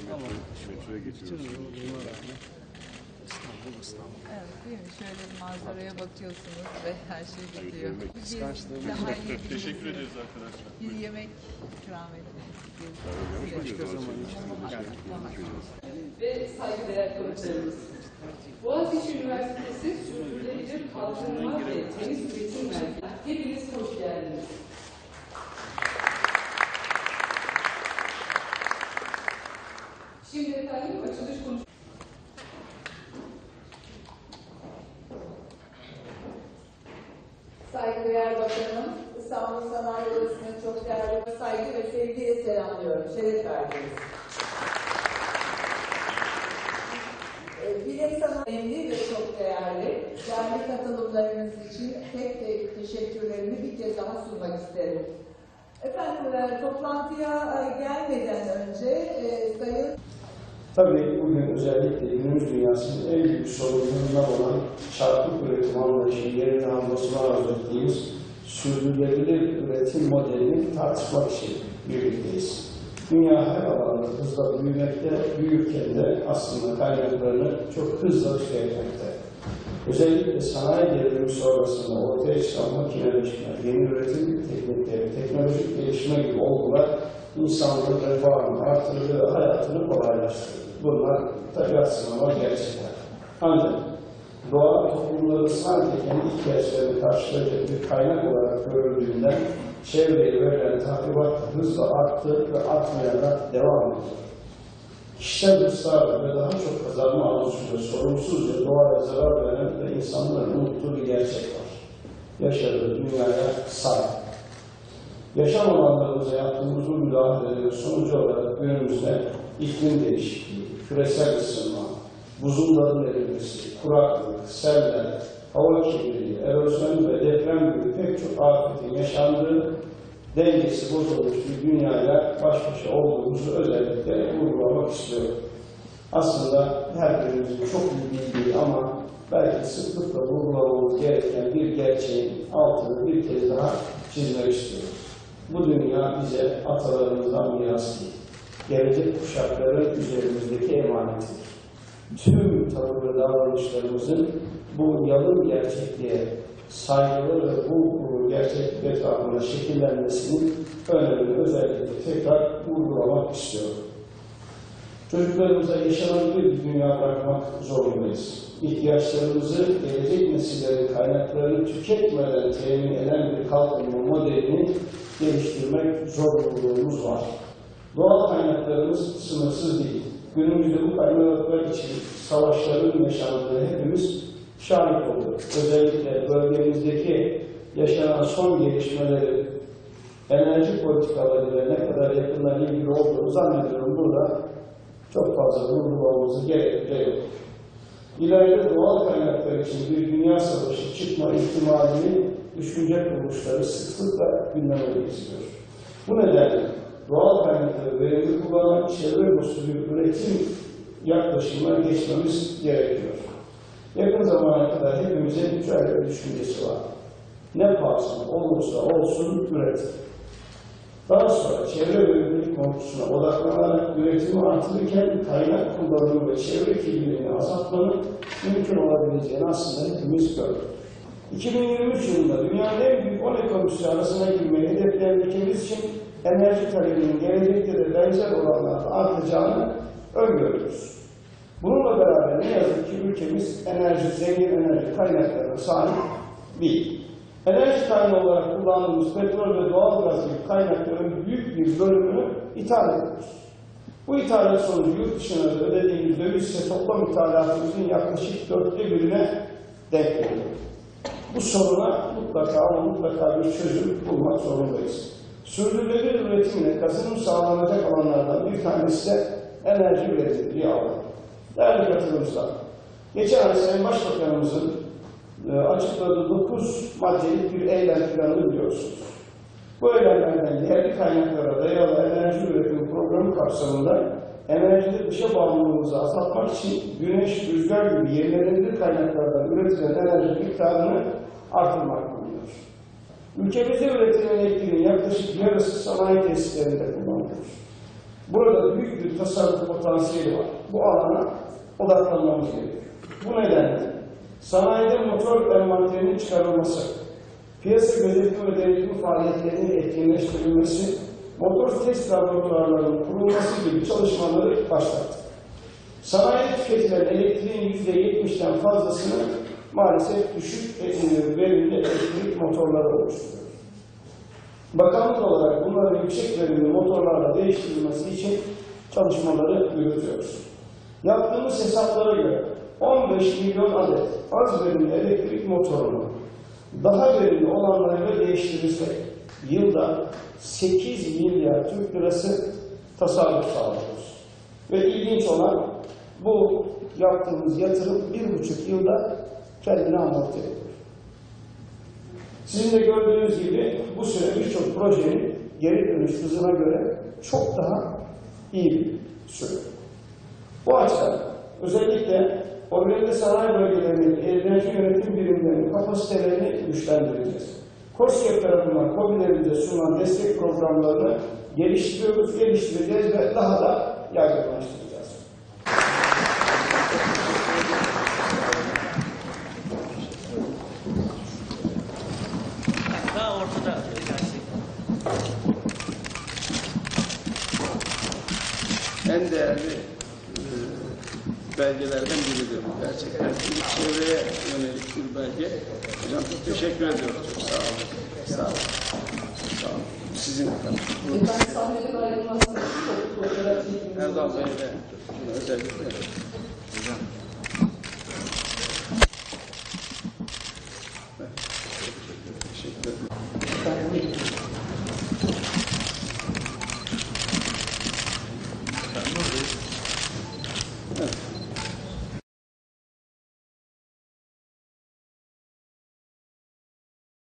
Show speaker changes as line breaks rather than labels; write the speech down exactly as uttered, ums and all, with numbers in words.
metro, metroya geçiyoruz.
İstanbul, İstanbul.
Evet, değil mi? Şöyle bir manzaraya bakıyorsunuz ve her şey bitiyor.
Evet,
Bir
kıskançlığımız
daha
yok.
iyi
Teşekkür
bir-
ederiz arkadaşlar.
Bir yemek ikram etmek
Başka zaman için.
Ve saygıdeğer konuklarımız. Boğaziçi Üniversitesi Sürdürülebilir Kalkınma ve Temiz Üretim Merkezi. Hepiniz hoş geldiniz. Şimdi efendim açılış konuşması.
Saygıdeğer Bakanım, İstanbul Sanayi Odası'nın çok değerli saygı ve sevgiyle selamlıyorum. Şeref verdiniz. Ee, Bilim sanayi önemli ve çok değerli. Değerli katılımlarınız için tek tek teşekkürlerimi bir kez daha sunmak isterim. Efendim, e, toplantıya e, gelmeden önce e, Sayın
Tabii bugün özellikle günümüz dünyasının en büyük sorunlarından olan çarpık üretim anlayışı yerine almasını arzu ettiğimiz sürdürülebilir üretim modelini tartışmak için birlikteyiz. Dünya her alanda hızla büyümekte, büyürken de aslında kaynaklarını çok hızla tüketmekte. Özellikle sanayi devrimi sonrasında ortaya çıkan makineleşme, yeni üretim teknikleri, teknolojik gelişme gibi olgular insanlığın refahını artırır ve hayatını kolaylaştırır. Bunlar tabiat sınavı gerçekler. Ancak doğa toplumları sadece kendi ihtiyaçlarını karşılayacak bir kaynak olarak görüldüğünden çevreye verilen tahribat hızla arttı ve artmaya da devam ediyor. Kişisel ısrarla ve daha çok kazanma arzusuyla sorumsuzca doğaya zarar veren ve insanların unuttuğu bir gerçek var. Yaşadığı dünyaya sahip. Yaşam alanlarımıza yaptığımız bu müdahalelerin sonucu olarak günümüzde iklim değişikliği, küresel ısınma, buzulların erimesi, kuraklık, seller, hava kirliliği, erozyon ve deprem gibi pek çok afetin yaşandığı, dengesi bozulmuş bir dünyayla baş başa olduğumuzu özellikle vurgulamak istiyorum. Aslında her birimizin çok iyi bildiği ama belki sıklıkla vurgulamamız gereken bir gerçeğin altını bir kez daha çizmek istiyorum. Bu dünya bize atalarımızdan miras değil, gelecek kuşakların üzerimizdeki emanetidir. Tüm tavır ve davranışlarımızın bu yalın gerçekliğe saygılı ve bu gerçeklik etrafında şekillenmesinin önemini özellikle tekrar vurgulamak istiyorum. Çocuklarımıza yaşanabilir bir dünya bırakmak zorundayız. İhtiyaçlarımızı gelecek nesillerin kaynaklarını tüketmeden temin eden bir kalkınma modelini geliştirmek zorunluluğumuz var. Doğal kaynaklarımız sınırsız değil. Günümüzde bu kaynaklar için savaşların yaşandığı hepimiz şahit olduk. Özellikle bölgemizdeki yaşanan son gelişmeleri, enerji politikalarıyla ne kadar yakından ilgili olduğunu zannediyorum burada çok fazla vurgulamamızı gerek de yok. İleride doğal kaynaklar için bir dünya savaşı çıkma ihtimalini düşünce kuruluşları sıklıkla gündeme getiriyor. Bu nedenle doğal kaynakları verimli kullanan çevre dostu bir üretim yaklaşımına geçmemiz gerekiyor. Yakın zamana kadar hepimizin şöyle bir düşüncesi var. Ne pahasına olursa olsun üretim. Daha sonra çevre verimlilik konusuna odaklanarak üretimi artırırken kaynak kullanımı ve çevre kirliliğini azaltmanın mümkün olabileceğini aslında hepimiz gördük. iki bin yirmi üç yılında dünyanın en büyük on ekonomisi arasına girmeyi hedefleyen ülkemiz için enerji talebinin gelecekte de benzer oranlarda artacağını öngörüyoruz. Bununla beraber ne yazık ki ülkemiz enerji, zengin enerji kaynaklarına sahip değil. Enerji kaynağı olarak kullandığımız petrol ve doğal gaz gibi kaynakların büyük bir bölümünü ithal ediyoruz. Bu ithalat sonucu yurt dışına ödediğimiz döviz ise toplam ithalatımızın yaklaşık dörtte birine denk geliyor. Bu soruna mutlaka ama mutlaka bir çözüm bulmak zorundayız. Sürdürülebilir üretimle kazanım sağlanacak alanlardan bir tanesi de enerji üretimliği alanı. Değerli katılımcılar, geçen ay Sayın Başbakanımızın e, açıkladığı dokuz maddelik bir eylem planını biliyorsunuz. Bu eylemlerden yerli kaynaklara dayalı enerji üretimi programı kapsamında enerjide dışa bağımlılığımızı azaltmak için güneş, rüzgar gibi yenilenebilir kaynaklardan üretilen enerji miktarını artırmak bulunuyor. Ülkemizde üretilen elektriğin yaklaşık yarısı sanayi tesislerinde kullanılıyor. Burada büyük bir tasarruf potansiyeli var. Bu alana odaklanmamız gerekiyor. Bu nedenle sanayide motor envanterinin çıkarılması, piyasa gözetimi ve denetim faaliyetlerinin etkinleştirilmesi, motor test laboratuvarlarının kurulması gibi çalışmaları başlattı. Sanayide tüketilen elektriğin yüzde yetmişten fazlasını maalesef düşük verimli elektrik motorları oluşturuyor. Bakanlık olarak bunların yüksek verimli motorlarla değiştirilmesi için çalışmaları yürütüyoruz. Yaptığımız hesaplara göre on beş milyon adet az verimli elektrik motorunu daha verimli olanlarıyla değiştirirsek yılda sekiz milyar Türk lirası tasarruf sağlıyoruz. Ve ilginç olan bu yaptığımız yatırım bir buçuk yılda kendini amorti ediyor. Sizin de gördüğünüz gibi bu süre birçok projenin geri dönüş hızına göre çok daha iyi bir süre. Bu açıdan özellikle organize sanayi bölgelerindeki enerji yönetim birimlerinin kapasitelerini güçlendireceğiz. KOSGEB tarafından KOBİ'lerimize sunulan destek programlarını geliştiriyoruz, geliştireceğiz ve daha da yaygınlaştıracağız.
Daha ortada gerçekten.
En değerli e, belgelerden biridir bu gerçekten. Çevreye yönelik bir belge. Hocam çok teşekkür ediyorum. Çok sağ olun. Sağ olun. Sağ olun. Sizin efendim.
Ben sahneden ayrılmazsınız. Çok fotoğraf çekimleri.
Erdal Bey de özellikle. Hocam.